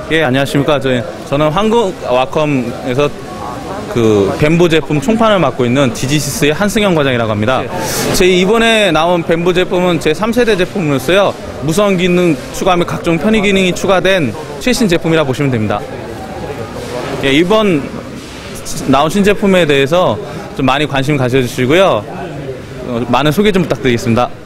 예, 안녕하십니까. 저는 한국와컴에서 그 뱀보 제품 총판을 맡고 있는 디지시스의 한승현 과장이라고 합니다. 제 이번에 나온 뱀보 제품은 제 3세대 제품으로서요. 무선 기능 추가 및 각종 편의 기능이 추가된 최신 제품이라 보시면 됩니다. 예, 이번 나온 신제품에 대해서 좀 많이 관심 가져주시고요. 많은 소개 좀 부탁드리겠습니다.